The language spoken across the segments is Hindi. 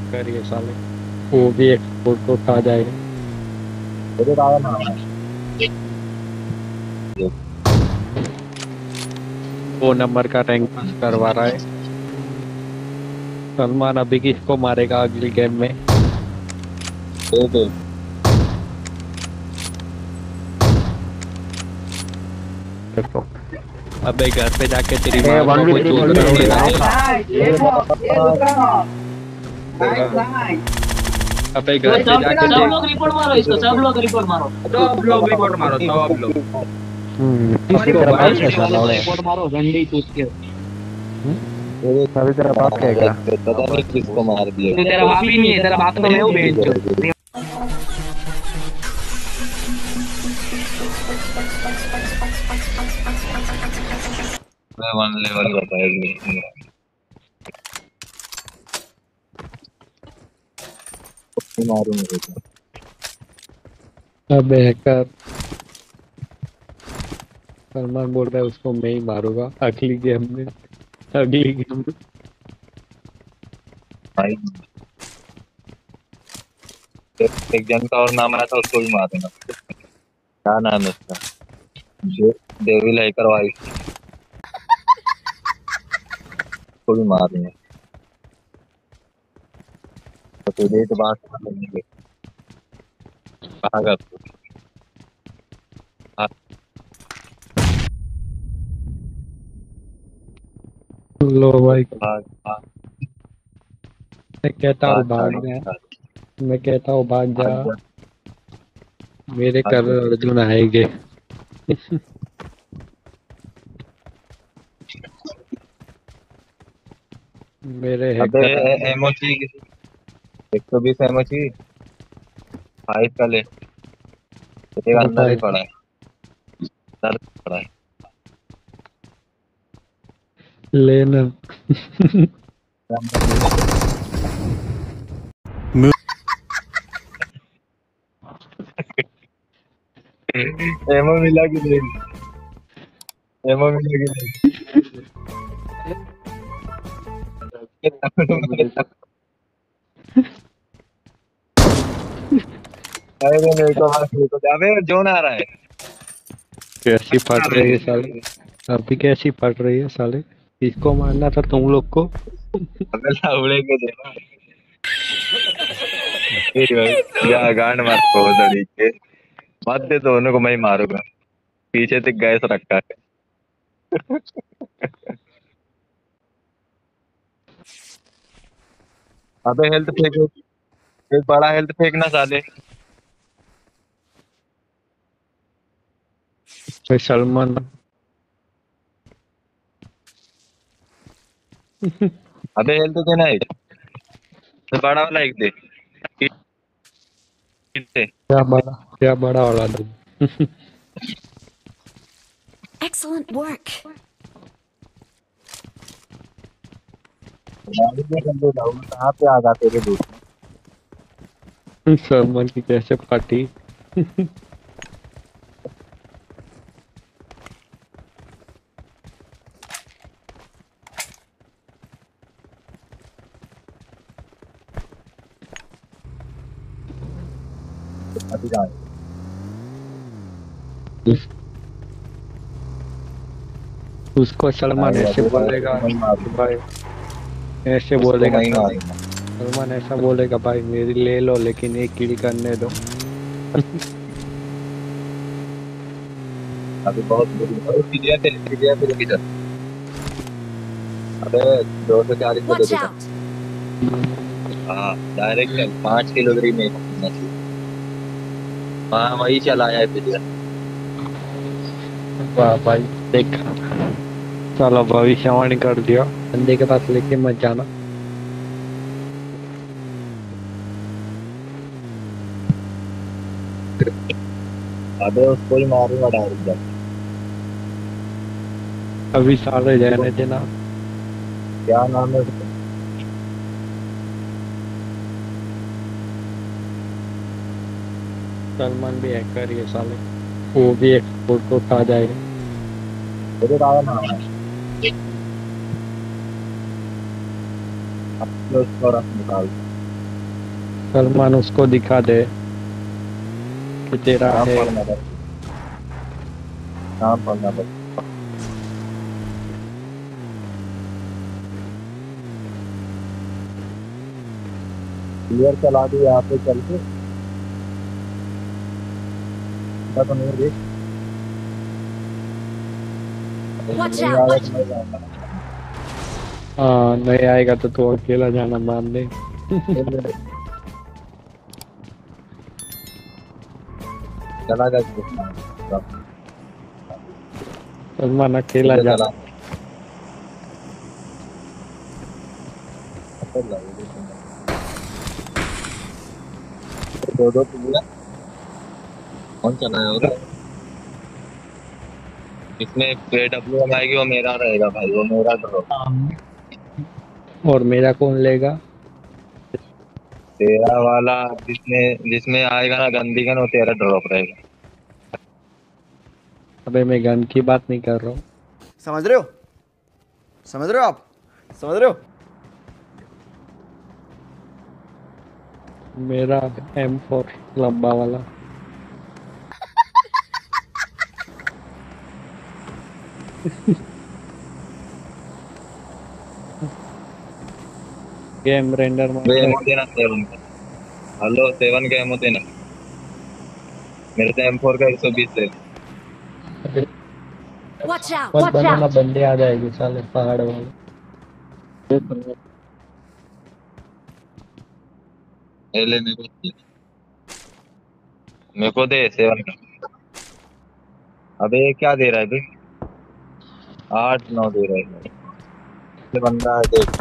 हैकर ये साले, वो भी एक्सपोर्ट को खा जाएगा। उधर आया ना। वो नंबर का रैंक पुश करवा रहा है। सलमान अभी किसको मारेगा अगली गेम में? दे देखो, अबे घर पे जाके तेरी ए, माँ को 1v3 कोई बोल दूसरा रही है। अबे घर पे जाके सब लोग रिपोर्ट मारो इसको, सब लोग रिपोर्ट मारो, सब लोग रिपोर्ट मारो, सब लोग। किसको रिपोर्ट भाई मारो, कैसा लौड़े? रिपोर्ट मारो झंडी चूस के। अभी तेरा बाप कहेगा। पता नहीं किसको मार दिया। तो तेरा बाप ही नहीं है, तेरा बाप तो मैं हूँ बेंच। मैं 1 लेवल बताएगी। मारूंगा। अबे हैकर, सलमान बोल रहा है उसको मैं ही मारूंगा अगली गेम में। अगली गेम में भाई एक जन का और नाम आया था, उसको भी मार देना। क्या नाम है उसका? डेविल हैकर वाइफ को भी मार देंगे। तो तुझे तो बात करेंगे। भागा तू। लो भाई, भाग भाग मैं कहता हूँ भाग भाग जा, मैं कहता हूँ भाग जा, भाग जा। मेरे कर अर्जुन आएंगे। मेरे अबे हैकर आएंगे। एमओ चाहिए किसी? 120 एमओ चाहिए। 5 का ले। एक अंदर ही पड़ा है, अंदर पड़ा है। लेना। एमओ मिला कि नहीं? एमओ मिला कि नहीं? अरे मेरे को बस मेरे को अबे जोन आ रहा है। कैसी फट रही है साले, अभी कैसी फट रही है साले। किसको मारना था तुम लोग को? अबे लाउड़े के देना। ठीक भाई, जा गांड मार को दड़ी के मत दे, दोनों को मैं ही मारूंगा। पीछे से गैस रखा है। अबे हेल्थ फेंक, एक बड़ा हेल्थ फेंकना साले। भाई सलमान, अबे हेल्थ देना है तो बड़ा वाला एक दे। कितने? क्या बड़ा वाला दो। Excellent work. गाड़ी में बंदे लाऊं कहाँ पे आ जाते थे दूर। सलमान की कैसे फटी। अभी जाए उसको सलमान ऐसे बोलेगा भाई, ऐसे बोलेगा नहीं मारूंगा। सलमान ऐसा बोलेगा भाई मेरी ले लो लेकिन एक किल करने दो। अभी बहुत बुरी सीढ़ियाँ पे लेके चल। अबे 240 पे Watch दे। out. हाँ डायरेक्ट चल 5 किलोमीटर में पहुंचना चाहिए। हाँ वही चलाया है सीढ़ियाँ। वाह भाई देख, चलो भविष्यवाणी कर दिया, बंदे के पास लेके मत जाना। अबे उसको ही मारूंगा डायरेक्ट जाके। अभी सारे रहने देना। क्या नाम है उसका? सलमान भी हैकर ये साले, वो भी एक्सपोर्ट को खा जाएगा। उधर आया ना। अपने उसको रख निकाल। सलमान उसको दिखा दे कि तेरा नाम है। पढ़ना बस, नाम पढ़ना बस। क्लियर चला दी यहाँ पे चल के, ऐसा तो नहीं देख। Watch नहीं out! आया Watch! तो मैं जाऊंगा। हाँ नहीं आएगा तो तू अकेला जाना मान दे। चला जा, सलमान अकेला चला जाना। दो दो प्लेयर कौन चला है उधर? इसमें AWM आएगी, वो मेरा रहेगा भाई, वो मेरा ड्रॉप। और मेरा कौन लेगा? तेरा वाला जिसमें जिसमें आएगा ना गंदी गन, वो तेरा ड्रॉप रहेगा। अबे मैं गन की बात नहीं कर रहा हूँ। समझ रहे हो? समझ रहे हो आप? समझ रहे हो? मेरा M4 लंबा वाला। गेम रेंडर वे में एमओ देना 7 का। हेलो 7 का एमओ देना। मेरे से M4 का 120 है। Watch out! मत बनाना, बंदे आ जाएंगे साले पहाड़ वाले। ले ले, मेरे को दे 7 का। अबे ये क्या दे रहा है भाई? 8-9 दे रहा है। ये बंदा है देख।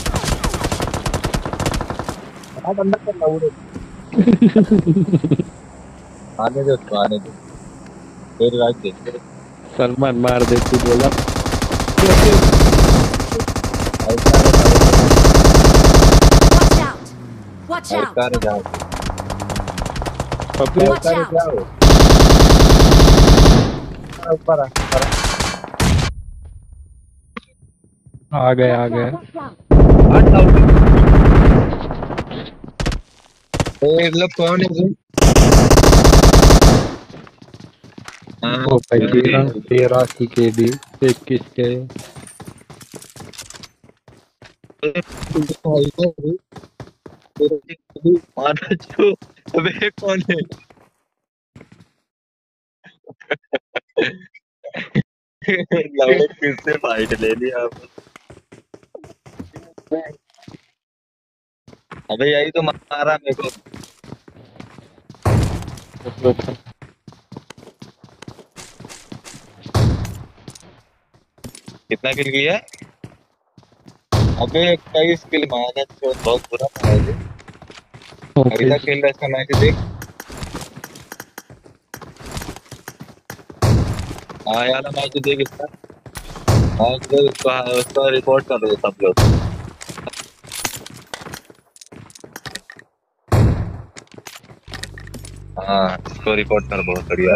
हाँ बंदा कर रहा है। आने दे उसको, आने दे। फिर राइट दे। सलमान मार दे तू बोला। ऐसा Watch out! Watch नहीं out! ऐसा नहीं जाओ। अबे Watch ऐसा नहीं out! जाओ। ऊपर आ, ऊपर आ गए आ गए। आ। ये लोग कौन है? ओ भाई 13 की KD 21 के। अबे कौन है? लवड़े फिर से फाइट ले लिया। अबे यही तो मारा मेरे को। कितना किल किया है? अबे 21 किल मारा तो बहुत बुरा मारा है। अभी तक किल रहा इसका मैच देख। हाँ यार मैच देख इसका। मैच देख उसका, उसका रिपोर्ट कर दो सब लोग। हाँ इसको रिपोर्ट कर, बहुत बढ़िया।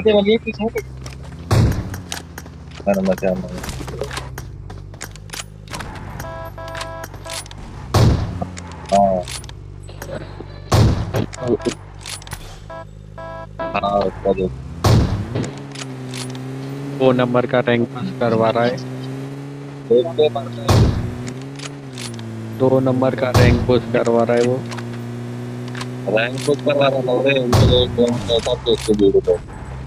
मचा हाँ हाँ उसका देख। 2 नंबर का रैंक पुश करवा रहा है। देख के मारता है। 2 नंबर का रैंक पुश करवा रहा है वो। रैंक पुश करवा रहा था रे, उनके एक गेम ऐसा देख के दे दो।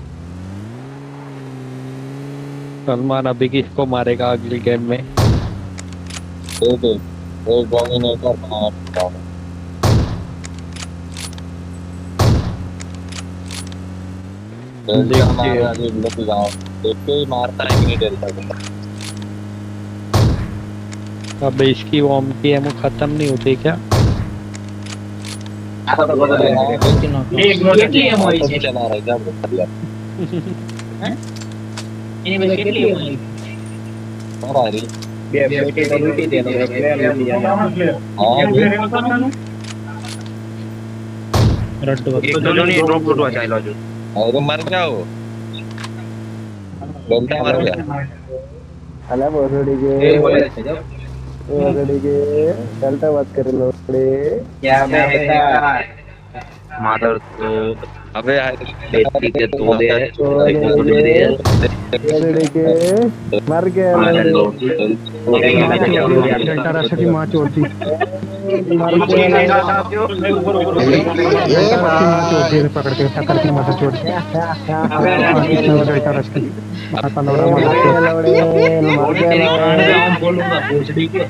सलमान अभी किसको मारेगा अगली गेम में? दे दे एक डोमिनेटर बनाना पड़ता है। हमारा अभी लोग गाँव देख के ही मारता है कि नहीं डरता है। अब इसकी वॉर्म की एमो खत्म नहीं होती क्या? चला रहा है क्या बढ़िया। और आ रही अरे मर जाओ, गलता मर गया। अला बोसड़ी के चलता बात कर लो रे। क्या मादर तो अबे बेटी के तो दे मर गया डेल्टा राशि की माँ चोरती पकड़ के टक्कर की माता चोर डेल्टा राशि की माता बोलूंगा भोसड़ी के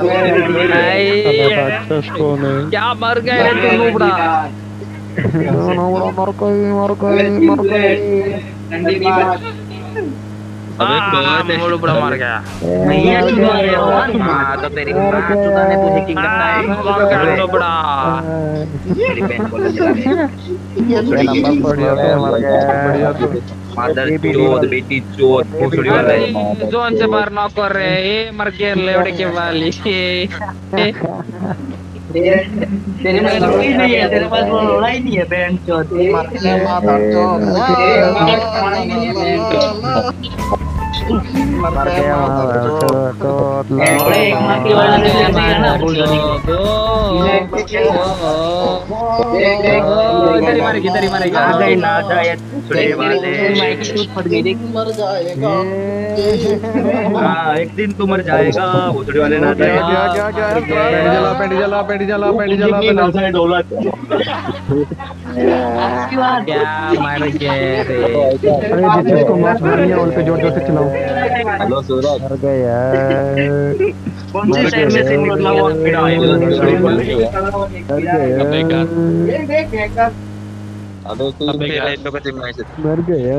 क्या मर गए रे तू नुबड़ा नुबड़ा मर गया भैया चुरा रहे हो हाँ तो तेरी माँ चुदा ने तू हैकिंग करता है मर गया नुबड़ा तेरी बहन को ले चला मदर चोद बेटी चोद भोसड़ी वाले जोन से बाहर ना कर रहे ये मर गए लेवड़े के वाली तेरे में लड़ाई नहीं है तेरे पास वो लड़ाई नहीं है बहन चोद एक माँ की वजह से ना भोसड़ी इधर मारेगा आ गई ना जाए भोसड़ी वाले माइक की फट गई देख मर जाएगा हाँ एक दिन तू मर जाएगा भोसड़ी वाले ना जाए क्या मार गए रे जिसको मार मारनी है उन पे जोर जोर से चलाओ हेलो सूरज मर गया कौन सी साइड में से निकला हुआ कीड़ा है अबे तू मर गया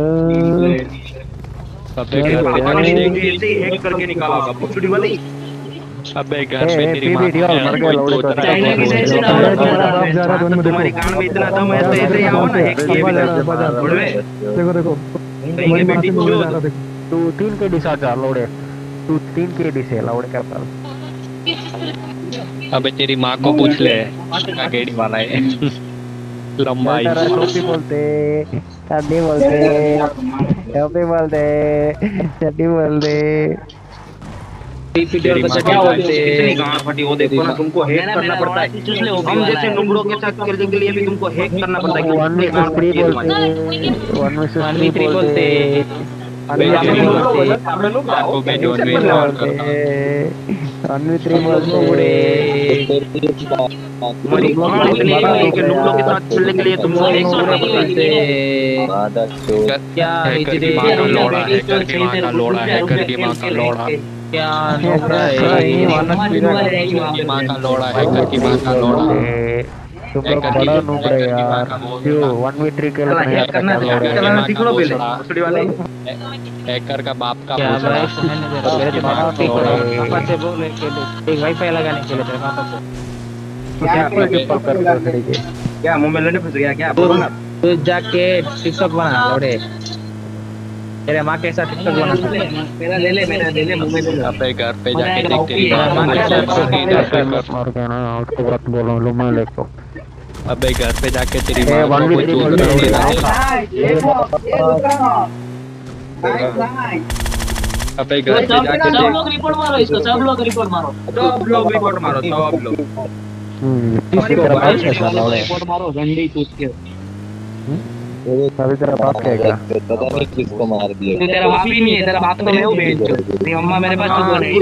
हैक करके निकाला होगा भोसड़ी वाले अबे घर पे तेरी माँ मर गया लौड़े का चाइना की साइड से तुम्हारी कान में इतना दम है तो ऐसे ही आओ ना हैक किए बिना देखो देखो कहीं के बेटी चोद तू 3 के डिश आ लौड़े तू 3 के डिश है लौड़े का पाल अबे तेरी माँ को पूछ ले क्या गेड़ी वाला है लंबाई टोपी बोलते चड्डी बोलते टोपी बोलते चड्डी बोलते इतनी गांड फटी हो देखो ना तुमको हैक करना पड़ता है हम जैसे नुबड़ों के साथ खेलने के लिए भी तुमको हैक करना पड़ता है कि कितनी गांड फटी है तुम्हारी 1v3 बोलते आपको मैं जोन में और करता हूँ 1v3 बोलते तुम्हारी गांड इतनी है कि नुबड़ों के साथ खेलने के लिए तुमको हैक करना पड़ता है क्या हैकर की माँ का लोड़ा हैकर की माँ का लोड़ा हैकर की माँ का लोड़ा क्या माँ का लोड़ा हैकर की माँ का लोड़ा तुम लोग बड़ा नूबड़े यार क्यों 1v3 के लिए नहीं आता क्या लौड़े चलाना सीख लो पहले भोसड़ी वाले हैकर का बाप का क्या भोसड़ा। भाई मैंने मेरे पापा से बोले कि एक वाईफाई लगाने के लिए तेरे पापा से क्या टिप्पल कर रहे हो क्या मुंह में लड़ने फंस गया क्या बोलो ना तू जाके टिकटॉक बना लौड़े तेरे माँ के साथ टिकटॉक बना मेरा ले ले मुंह में ले ले अबे घर पे जाके देख तेरी तेरी माँ माँ को के साथ पूछ ले इधर पे कर। और क्या ना उसको बात बोलो लो मैं लेको अबे घर पे जाके तेरी ए, माँ को 1v3 कोई चूत बोल कर रही अबे घर पे जाके सब देख लोग रिपोर्ट मारो इसको सब लोग रिपोर्ट मारो सब लोग रिपोर्ट मारो सब लोग रिपोर्ट मारो गंदी चूत के अभी तेरा बाप कहेगा पता नहीं किसको मार दिया तू तेरा बाप ही नहीं है तेरा बाप तो मैं हूँ बेच तेरी अम्मा मेरे पास चुप है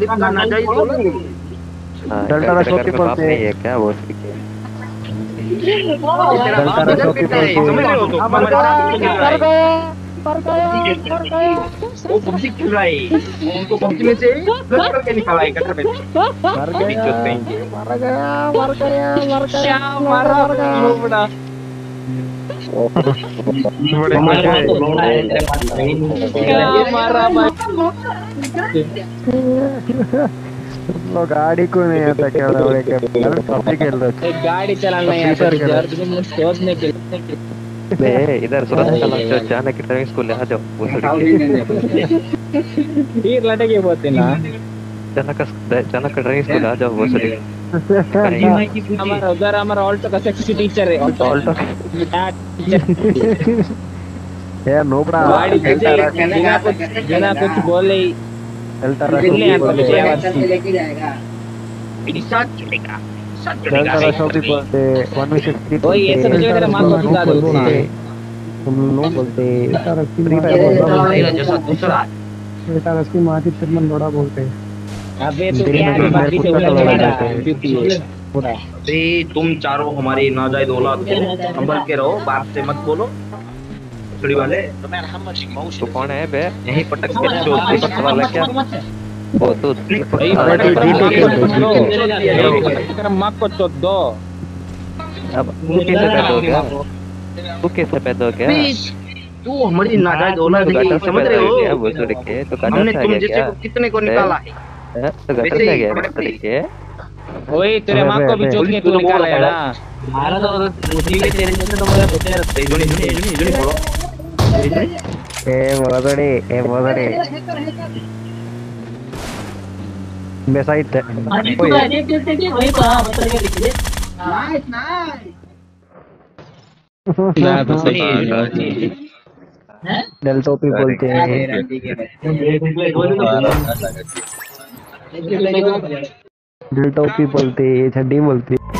डेल्टा राशि बोलते हैं क्या वो डेल्टा राशि बोलते वो पबजी खेल रहा है उनको पबजी में से करके निकाला है कटर में मर गया क्या मारा नुबड़ा हमारे पास तो लोड़ा है तेरे पास नहीं क्या मारा भाई लोग गाड़ी को नहीं आता क्या लौड़े के पबजी खेल रहे थे गाड़ी चलाना नहीं आता यार तुम सोचने के बे इधर सुरत जाने की ड्राइविंग स्कूल आ जाओ वो फिर लटके बोलते ना जाना का ड्राइविंग स्कूल आ जाओ वो हमारा उधर हमारा ऑल्टो का सेक्सी टीचर है ऑल्टो ये नोबड़ा गाड़ी बिना कुछ बोले ही डेल्टा दिल्ली राशि आपको बोलते लेके जाएगा मेरी साथ चलेगा डेल तारा शॉपी बोलते 1v63 ओए ऐसे मुझे तेरा माँ को बता दो ना तुम लोग बोलते फ्री जैसा दूसरा अबे तू क्या है बाकी से उड़ा देगा पूरा अरे तुम चारों हमारी नाजायज औलाद हो, संभल के रहो, बात से मत बोलो छड़ी वाले। तू कौन है बे? यही पटक के चोट दीपक वाला क्या? ओ तू तेरा माँ को चोट दो अब तू कैसे पैदा हो गया? तू कैसे पैदा हो गया? तू हमारी नाजायज औलाद तू नहीं, गटर से समझ पैदा रहे हो गया हो? बुजुर्ग के? तो गटर हमने से आ तुम गया जैसे क्या? को कितने को निकाला है? तो गटर से आ गया बुजुर्ग के? ओए तेरे माँ को भी चोट के तू निकाला है ना ए बोलड़े बेसाइट डेल टोपी बोलते हैं डेल टोपी बोलते हैं छड्डी बोलते हैं